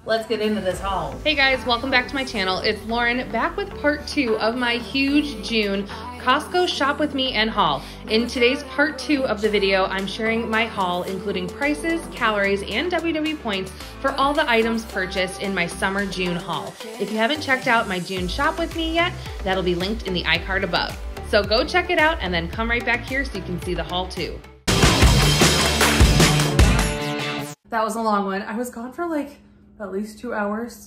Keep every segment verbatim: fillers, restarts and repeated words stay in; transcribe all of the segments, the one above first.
Let's get into this haul. Hey guys, welcome back to my channel. It's Lauren back with part two of my huge June Costco shop with me and haul. In today's part two of the video, I'm sharing my haul, including prices, calories, and W W points for all the items purchased in my summer June haul. If you haven't checked out my June shop with me yet, that'll be linked in the iCard above. So go check it out and then come right back here so you can see the haul too. That was a long one. I was gone for like at least two hours.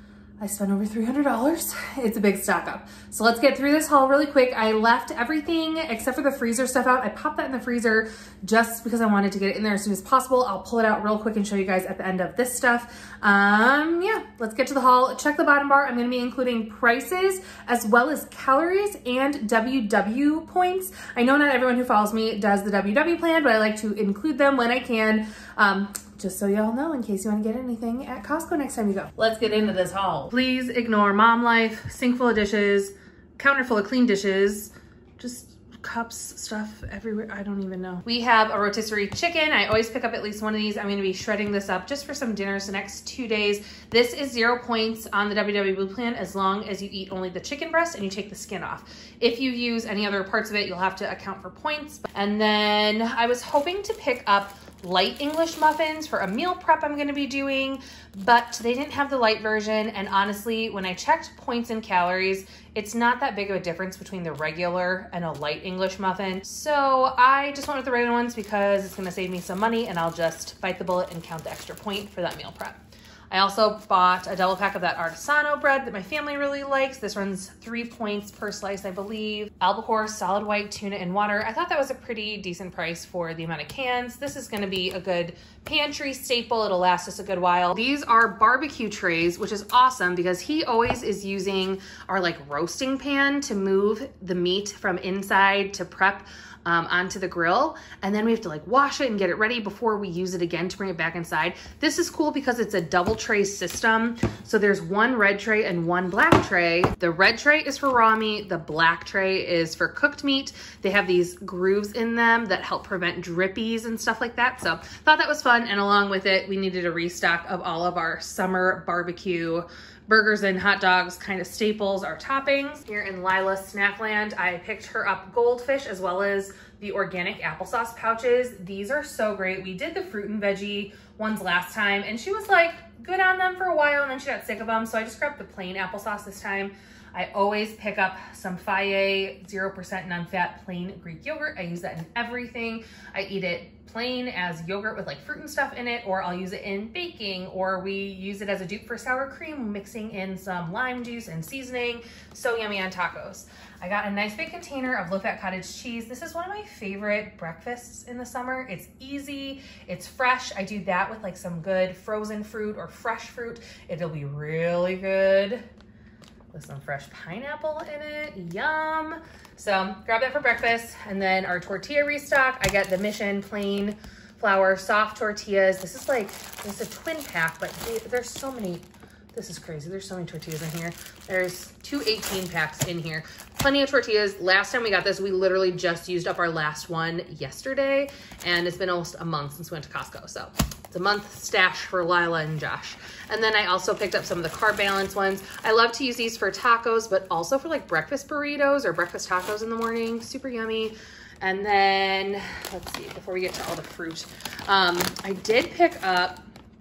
I spent over three hundred dollars. It's a big stock up. So let's get through this haul really quick. I left everything except for the freezer stuff out. I popped that in the freezer just because I wanted to get it in there as soon as possible. I'll pull it out real quick and show you guys at the end of this stuff. Um, yeah, let's get to the haul. Check the bottom bar. I'm gonna be including prices as well as calories and W W points. I know not everyone who follows me does the W W plan, but I like to include them when I can. Um, Just so y'all know, in case you want to get anything at Costco next time you go. Let's get into this haul. Please ignore mom life, sink full of dishes, counter full of clean dishes, just cups, stuff everywhere. I don't even know. We have a rotisserie chicken. I always pick up at least one of these. I'm going to be shredding this up just for some dinners the next two days. This is zero points on the W W plan as long as you eat only the chicken breast and you take the skin off. If you use any other parts of it, you'll have to account for points. And then I was hoping to pick up light English muffins for a meal prep I'm gonna be doing, but they didn't have the light version. And honestly, when I checked points and calories, it's not that big of a difference between the regular and a light English muffin. So I just went with the regular ones because it's gonna save me some money and I'll just bite the bullet and count the extra point for that meal prep. I also bought a double pack of that artisanal bread that my family really likes. This runs three points per slice, I believe. Albacore solid white tuna and water. I thought that was a pretty decent price for the amount of cans. This is gonna be a good pantry staple. It'll last us a good while. These are barbecue trays, which is awesome because he always is using our like roasting pan to move the meat from inside to prep Um, onto the grill, and then we have to like wash it and get it ready before we use it again to bring it back inside. This is cool because it's a double tray system. So there's one red tray and one black tray. The red tray is for raw meat. The black tray is for cooked meat. They have these grooves in them that help prevent drippies and stuff like that. So thought that was fun. And along with it, we needed a restock of all of our summer barbecue burgers and hot dogs kind of staples, our toppings. Here in Lila's Snackland, I picked her up goldfish as well as the organic applesauce pouches. These are so great. We did the fruit and veggie ones last time and she was like good on them for a while and then she got sick of them. So I just grabbed the plain applesauce this time. I always pick up some Faye zero percent non-fat plain Greek yogurt. I use that in everything. I eat it plain as yogurt with like fruit and stuff in it, or I'll use it in baking, or we use it as a dupe for sour cream, mixing in some lime juice and seasoning. So yummy on tacos. I got a nice big container of low-fat cottage cheese. This is one of my favorite breakfasts in the summer. It's easy, it's fresh. I do that with like some good frozen fruit or fresh fruit. It'll be really good with some fresh pineapple in it, yum. So grab that for breakfast. And then our tortilla restock, I got the Mission plain flour soft tortillas. This is like, this is a twin pack, but they, there's so many, this is crazy. There's so many tortillas in here. There's two eighteen packs in here. Plenty of tortillas. Last time we got this, we literally just used up our last one yesterday, and it's been almost a month since we went to Costco. So it's a month stash for Lila and Josh. And then I also picked up some of the Carb Balance ones. I love to use these for tacos, but also for like breakfast burritos or breakfast tacos in the morning. Super yummy. And then, let's see, before we get to all the fruit, um, I did pick up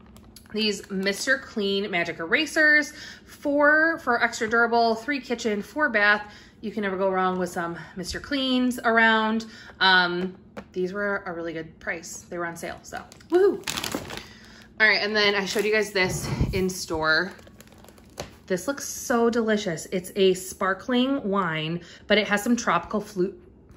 these Mister Clean Magic Erasers, four for extra durable, three kitchen, four bath. You can never go wrong with some Mister Cleans around. Um, these were a really good price. They were on sale, so woohoo. All right, and then I showed you guys this in store. This looks so delicious. It's a sparkling wine, but it has some tropical flute,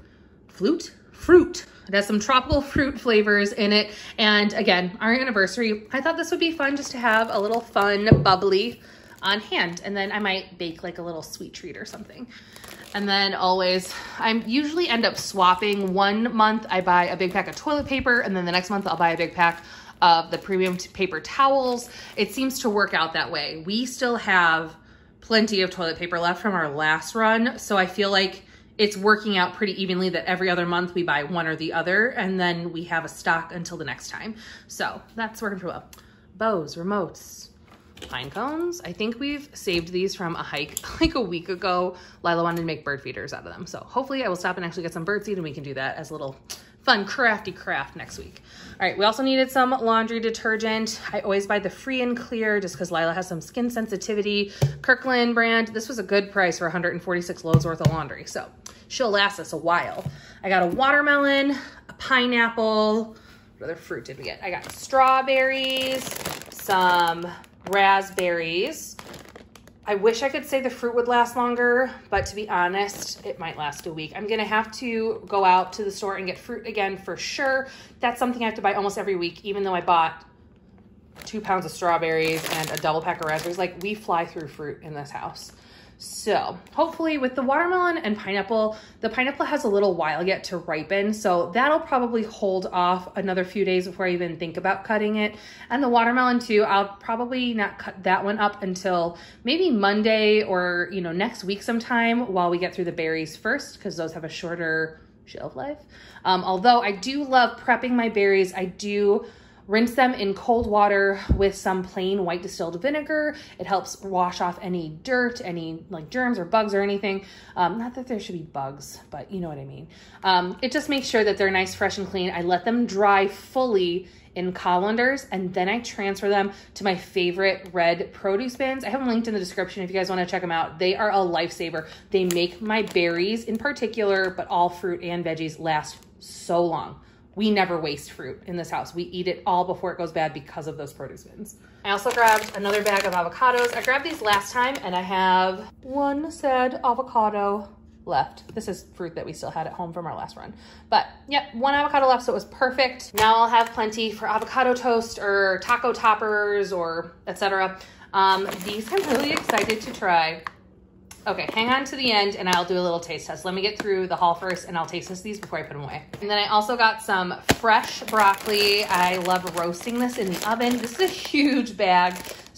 flute? Fruit. It has some tropical fruit flavors in it. And again, our anniversary, I thought this would be fun just to have a little fun bubbly on hand. And then I might bake like a little sweet treat or something. And then always, I usually end up swapping. One month I buy a big pack of toilet paper, and then the next month I'll buy a big pack of the premium paper towels. It seems to work out that way. We still have plenty of toilet paper left from our last run, so I feel like it's working out pretty evenly that every other month we buy one or the other, and then we have a stock until the next time. So that's working pretty well. Bows, remotes, pine cones. I think we've saved these from a hike like a week ago. Lila wanted to make bird feeders out of them. So hopefully I will stop and actually get some bird seed and we can do that as a little fun crafty craft next week. All right, we also needed some laundry detergent. I always buy the Free and Clear just because Lila has some skin sensitivity. Kirkland brand. This was a good price for one hundred forty-six loads worth of laundry. So she'll last us a while. I got a watermelon, a pineapple. What other fruit did we get? I got strawberries, some raspberries. I wish I could say the fruit would last longer, but to be honest, it might last a week. I'm gonna have to go out to the store and get fruit again for sure. That's something I have to buy almost every week, even though I bought two pounds of strawberries and a double pack of raspberries. Like, we fly through fruit in this house. So hopefully with the watermelon and pineapple, the pineapple has a little while yet to ripen. So that'll probably hold off another few days before I even think about cutting it. And the watermelon too, I'll probably not cut that one up until maybe Monday or, you know, next week sometime while we get through the berries first, because those have a shorter shelf life. Um, although I do love prepping my berries. I do rinse them in cold water with some plain white distilled vinegar. It helps wash off any dirt, any like germs or bugs or anything. Um, not that there should be bugs, but you know what I mean. Um, it just makes sure that they're nice, fresh, and clean. I let them dry fully in colanders, and then I transfer them to my favorite red produce bins. I have them linked in the description if you guys want to check them out. They are a lifesaver. They make my berries in particular, but all fruit and veggies last so long. We never waste fruit in this house. We eat it all before it goes bad because of those produce bins. I also grabbed another bag of avocados. I grabbed these last time and I have one sad avocado left. This is fruit that we still had at home from our last run. But yeah, one avocado left, so it was perfect. Now I'll have plenty for avocado toast or taco toppers or et cetera. Um, these I'm really excited to try. Okay, hang on to the end and I'll do a little taste test. Let me get through the haul first and I'll taste test these before I put them away. And then I also got some fresh broccoli. I love roasting this in the oven. This is a huge bag.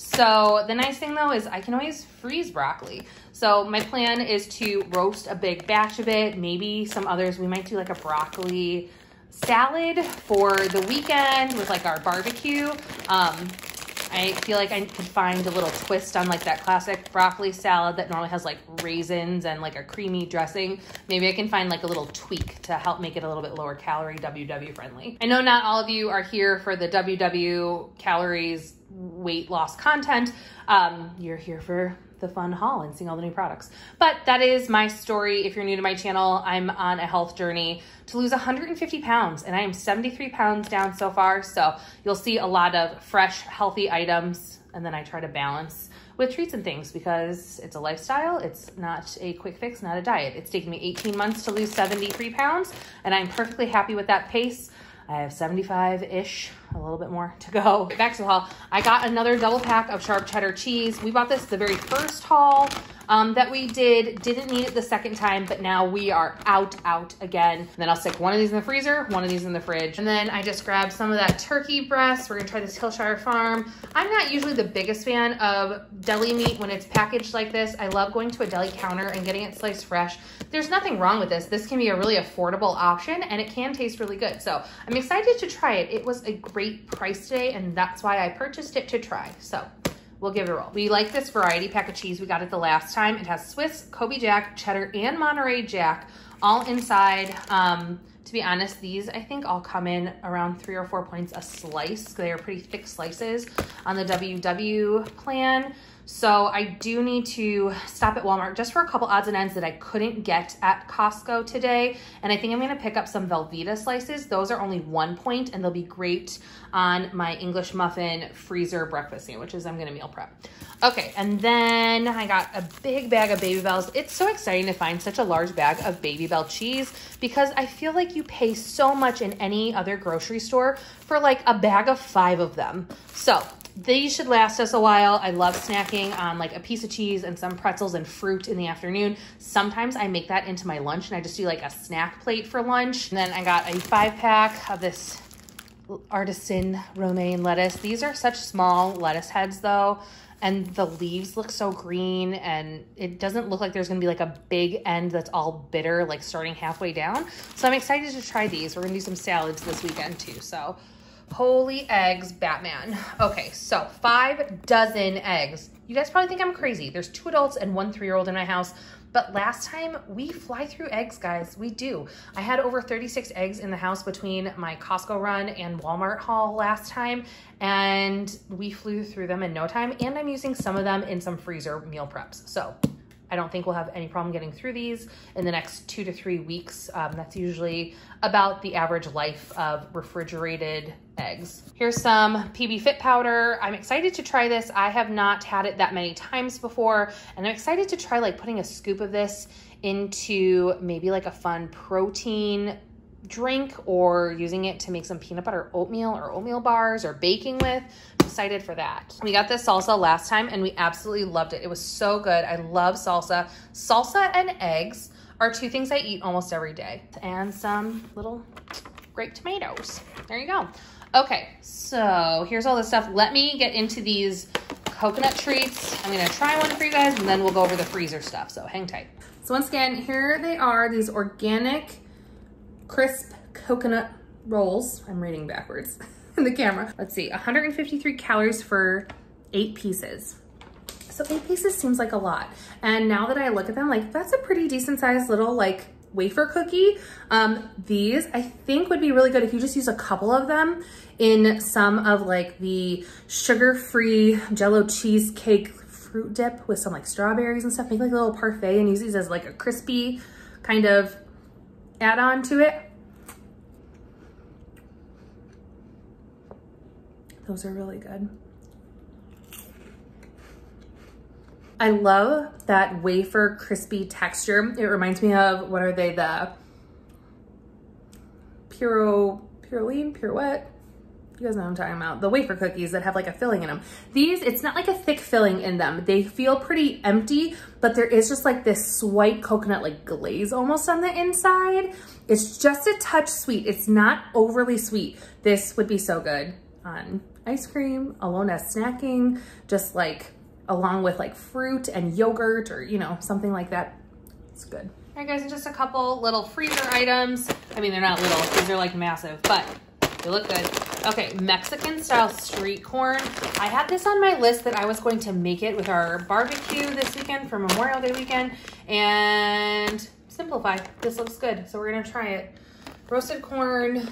So the nice thing though is I can always freeze broccoli. So my plan is to roast a big batch of it, maybe some others. We might do like a broccoli salad for the weekend with like our barbecue. Um, I feel like I could find a little twist on like that classic broccoli salad that normally has like raisins and like a creamy dressing. Maybe I can find like a little tweak to help make it a little bit lower calorie, W W friendly. I know not all of you are here for the W W calories weight loss content. Um, you're here for the fun haul and seeing all the new products. But that is my story. If you're new to my channel, I'm on a health journey to lose one hundred fifty pounds and I am seventy-three pounds down so far. So you'll see a lot of fresh, healthy items. And then I try to balance with treats and things because it's a lifestyle. It's not a quick fix, not a diet. It's taken me eighteen months to lose seventy-three pounds and I'm perfectly happy with that pace. I have seventy-five-ish, a little bit more to go. Back to the haul. I got another double pack of sharp cheddar cheese. We bought this the very first haul um, that we did. Didn't need it the second time, but now we are out, out again. And then I'll stick one of these in the freezer, one of these in the fridge. And then I just grabbed some of that turkey breast. We're gonna try this Hillshire Farm. I'm not usually the biggest fan of deli meat when it's packaged like this. I love going to a deli counter and getting it sliced fresh. There's nothing wrong with this. This can be a really affordable option and it can taste really good. So I'm excited to try it. It was a great price today and that's why I purchased it to try. So we'll give it a roll. We like this variety pack of cheese. We got it the last time. It has Swiss, Kobe Jack, cheddar, and Monterey Jack all inside. Um, to be honest, these I think all come in around three or four points a slice. They are pretty thick slices on the W W plan. So I do need to stop at Walmart just for a couple odds and ends that I couldn't get at Costco today. And I think I'm gonna pick up some Velveeta slices. Those are only one point and they'll be great on my English muffin freezer breakfast sandwiches I'm gonna meal prep. Okay, and then I got a big bag of Baby Bells. It's so exciting to find such a large bag of Baby Bell cheese because I feel like you pay so much in any other grocery store for like a bag of five of them. So these should last us a while. I love snacking on like a piece of cheese and some pretzels and fruit in the afternoon. Sometimes I make that into my lunch and I just do like a snack plate for lunch. And then I got a five pack of this artisan romaine lettuce. These are such small lettuce heads though. And the leaves look so green and it doesn't look like there's gonna be like a big end that's all bitter, like starting halfway down. So I'm excited to try these. We're gonna do some salads this weekend too. So Holy eggs, Batman. Okay, so five dozen eggs. You guys probably think I'm crazy. There's two adults and one three-year-old in my house. But last time we fly through eggs, guys. We do. I had over thirty-six eggs in the house between my Costco run and Walmart haul last time, and we flew through them in no time. And I'm using some of them in some freezer meal preps. So I don't think we'll have any problem getting through these in the next two to three weeks. Um, that's usually about the average life of refrigerated eggs. Here's some P B Fit powder. I'm excited to try this. I have not had it that many times before, and I'm excited to try like putting a scoop of this into maybe like a fun protein drink, or using it to make some peanut butter oatmeal or oatmeal bars or baking with. I'm excited for that. We got this salsa last time and we absolutely loved it. It was so good. I love salsa. Salsa and eggs are two things I eat almost every day. And some little grape tomatoes. There you go. Okay, so here's all this stuff. Let me get into these coconut treats. I'm gonna try one for you guys and then we'll go over the freezer stuff, so hang tight. So once again, here they are, these organic crisp coconut rolls. I'm reading backwards in the camera. Let's see, one hundred fifty-three calories for eight pieces. So eight pieces seems like a lot. And now that I look at them, like that's a pretty decent sized little like wafer cookie. Um, these I think would be really good if you just use a couple of them in some of like the sugar-free Jello cheesecake fruit dip with some like strawberries and stuff. Make like a little parfait and use these as like a crispy kind of add-on to it. Those are really good. I love that wafer crispy texture. It reminds me of, what are they, the Puro, Puroline, Pirouette? You guys know what I'm talking about. The wafer cookies that have like a filling in them. These, it's not like a thick filling in them. They feel pretty empty, but there is just like this white coconut like glaze almost on the inside. It's just a touch sweet. It's not overly sweet. This would be so good on ice cream, alone as snacking, just like along with like fruit and yogurt or, you know, something like that. It's good. All right, guys, and just a couple little freezer items. I mean, they're not little, these are like massive, but they look good. Okay, Mexican style street corn. I had this on my list that I was going to make it with our barbecue this weekend for Memorial Day weekend, and simplify. This looks good, so we're gonna try it. Roasted corn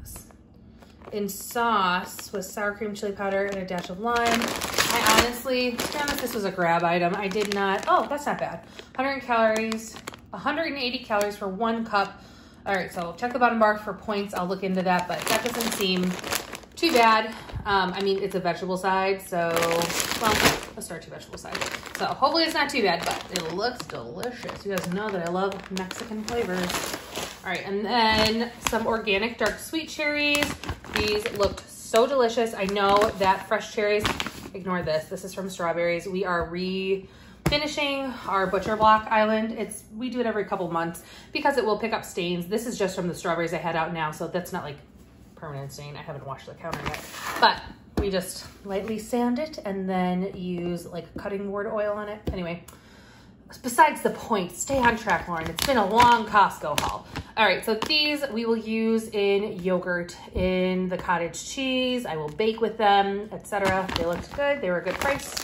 in sauce with sour cream, chili powder, and a dash of lime. I honestly, to be honest, this was a grab item. I did not, oh, that's not bad. one hundred calories, one hundred eighty calories for one cup. All right, so check the bottom bar for points. I'll look into that, but that doesn't seem too bad. Um, I mean, it's a vegetable side, so, well, let's start two vegetable side. So hopefully it's not too bad, but it looks delicious. You guys know that I love Mexican flavors. All right, and then some organic dark sweet cherries. These looked so delicious. I know that fresh cherries, ignore this. This is from strawberries. We are re- finishing our butcher block island. It's, we do it every couple months because it will pick up stains. This is just from the strawberries I had out now, so that's not like permanent stain. I haven't washed the counter yet, but we just lightly sand it and then use like cutting board oil on it. Anyway, besides the point, stay on track, Lauren. It's been a long Costco haul. All right, so these we will use in yogurt, in the cottage cheese. I will bake with them, et cetera. They looked good. They were a good price.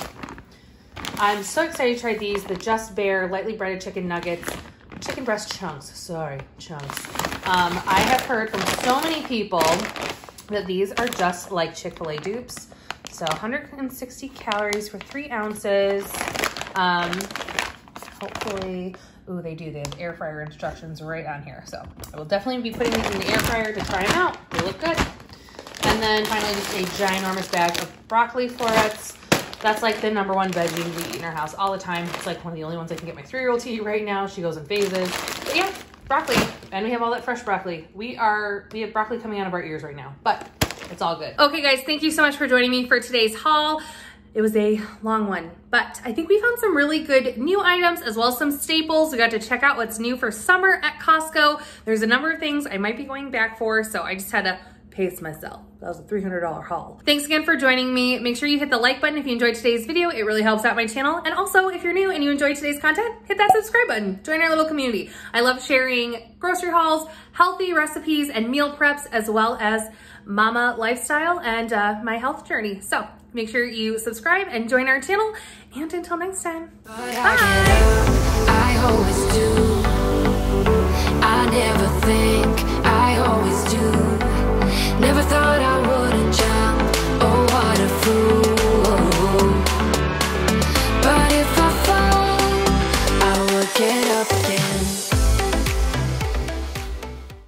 I'm so excited to try these, the Just Bare lightly breaded chicken nuggets, chicken breast chunks, sorry, chunks. Um, I have heard from so many people that these are just like Chick-fil-A dupes. So one hundred sixty calories for three ounces. Um, hopefully, ooh, they do, they have air fryer instructions right on here. So I will definitely be putting these in the air fryer to try them out. They look good. And then finally, just a ginormous bag of broccoli florets. That's like the number one veggie we eat in our house all the time. It's like one of the only ones I can get my three-year-old to eat right now. She goes in phases. But yeah, broccoli. And we have all that fresh broccoli. We are, we have broccoli coming out of our ears right now, but it's all good. Okay guys, thank you so much for joining me for today's haul. It was a long one, but I think we found some really good new items as well as some staples. We got to check out what's new for summer at Costco. There's a number of things I might be going back for, so I just had to pace myself. That was a three hundred dollar haul. Thanks again for joining me. Make sure you hit the like button if you enjoyed today's video. It really helps out my channel. And also, if you're new and you enjoyed today's content, hit that subscribe button. Join our little community. I love sharing grocery hauls, healthy recipes, and meal preps, as well as mama lifestyle and uh, my health journey. So make sure you subscribe and join our channel. And until next time, But bye. I, I always do. I never think